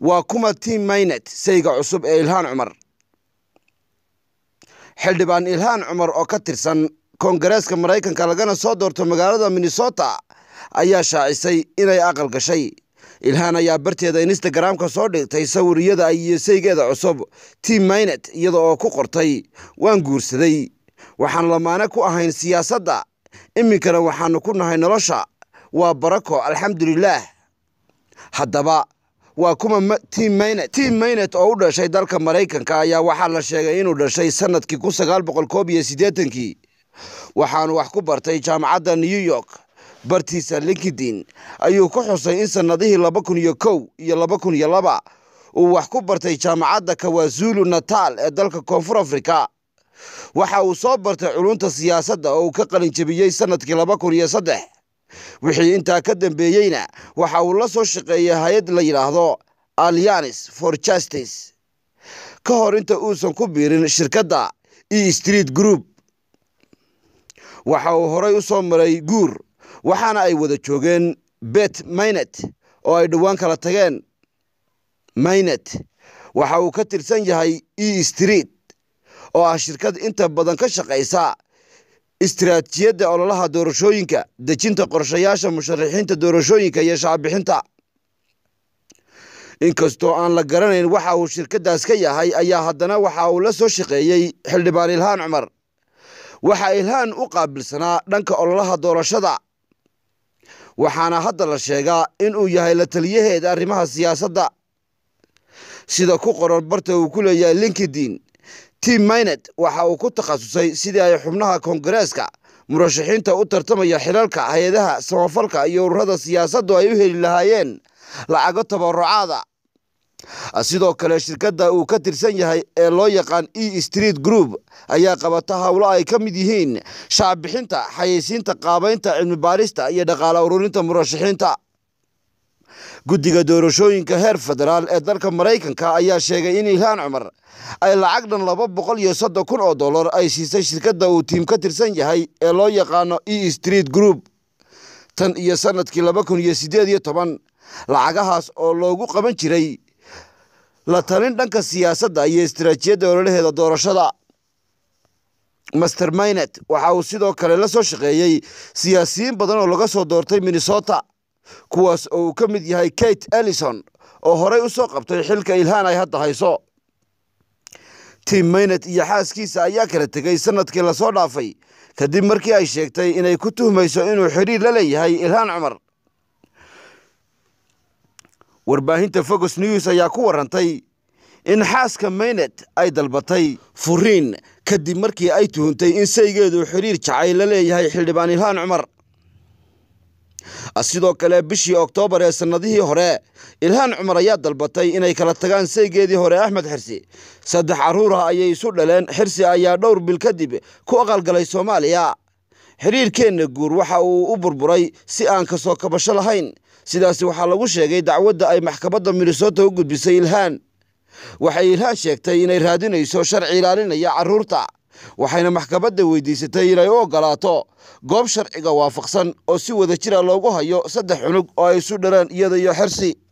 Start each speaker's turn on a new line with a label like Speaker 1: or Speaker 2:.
Speaker 1: وكما تيم ماينت سيغا عصب إلهان عمر xildhibaan ilhaan cumar oo ka tirsan koongareeska Mareykanka lagana soo doorto magaalada Minnesota ayaa shaacisay inay aqal gashay. Ilhaan ayaa barteeda Instagram-ka soo dhigtay sawiriyada ay saygeeda cusub Tim Maynet iyada oo ku qortay waan guursaday waxaan lamaane ku ahayn siyaasadda iminkana waxaan ku nahay nolosha waa barako alxamdulillah. haddaba waa kuma Tim Maynet oo u dhashay dalka Mareykanka ayaa waxaa la sheegay inuu dhashay sanadkii 1981 waxaanu wax ku bartay jaamacadda New York. bartiisa LinkedIn ayuu ku xusay in sanadihii 2001 iyo 2002 uu wax ku bartay jaamacadda KwaZulu Natal ee dalka Koonfur Afrika. waxa uu soo bartay culunta siyaasadda oo uu ka qalin jabiyay sanadkii 2003. wixii intaa ka dambeeyayna waxa uu la soo shaqeeyay hay'ad la yiraahdo Alliance for Justice ka hor inta uusan ku biirin shirkadda E Street Group. waxa uu horay u soo maray guur waxaana ay wada joogeen Beth Maynet oo ay dhawaan kala tageen. Maynet waxa uu ka tirsan yahay E Street oo ah shirkad inta badan ka shaqeysa istiraatiijiyadda ololaha doorashooyinka, dejinta qorshayaasha musharaxiinta doorashooyinka iyo shacbixinta. inkastoo aan la garanayn waxa uu shirkadaas ka yahay ayaa haddana waxa uu la soo shaqeeyay xildhibaan Ilhaan Cumar. waxa Ilhaan u qaabilsanaa dhanka ololaha doorashada waxaana hadda la sheegaa in uu yahay la taliyaheeda arrimaha siyaasadda. sida ku qoran barta uu ku leeyahay LinkedIn, Tim Maynet waxa uu ku takhasusay sidii ay xubnaha koongareeska murashaxiinta u tartamaya xilalka hay'adaha samafalka iyo ururada siyaasaddu ay u heli lahaayeen lacago tabarucaada. sidoo kale shirkadda uu ka tirsan yahay ee loo yaqaan E Street Group ayaa qabata hawlo ay ka mid yihiin shacbixinta, xayeysiinta, qaabaynta, cilmi baarista iyo dhaqaale ururinta murashaxiinta. guddiga doorashooyinka heer federaal ee dalka Mareykanka ayaa sheegay in Ilhaan Cumar ay lacag dhan $230,000 ay siisay shirkadda uu Tim ka tirsan yahay ee loo yaqaano E Street Group tan iyo sanadkii 2018. lacagahaas oo loogu qaban jiray la talin dhanka siyaasadda iyo istiraatiijiyadda ololaheeda doorashada. Mr. Maynet waxa uu sidoo kale la soo shaqeeyay siyaasiyiin badan oo laga soo doortay Minnesota kuwaas oo uu ka mid yahay Kate Ellison oo horay u soo qabtay xilka Ilhaan ay hadda hayso. Tim Maynet iyo xaaskiisa ayaa kala tegay sanadkii la soo dhaafay kadib markii ay sheegtay inay ku tuhmayso inuu xiriir la leeyahay Ilhaan Cumar. warbaahinta Fox News ayaa ku warantay in xaaska Maynet ay dalbatay furiin kadib markii ay tuhuntay in saygeedu xiriir jacayl la leeyahay xildhibaan Ilhaan Cumar. sidoo kale bishii Oktoobar ee sanadihii hore Ilhaan Cumar ayaa dalbatay inay kala tagaan saygeedii hore Axmed Xirsi. 3 caruur ah ayay isu dhaleen. Xirsi ayaa dhowr bil kadib ku aqalgalay Soomaaliya. xiriirkeena guur waxa uu u burburay si aan ka soo kabasho lahayn. sidaas waxaa lagu sheegay dacwadda ay maxkamadda Minnesota u gudbisay Ilhaan. waxay Ilhaan sheegtay inay raadinayso sharci ilaalinaya caruurta waxayna maxkamadda weydiisatay inay u ogolaato goob sharciga waafaqsan oo si wada jir ah loogu hayo 3 cunug oo ay isu dhaleen iyada iyo Xirsi.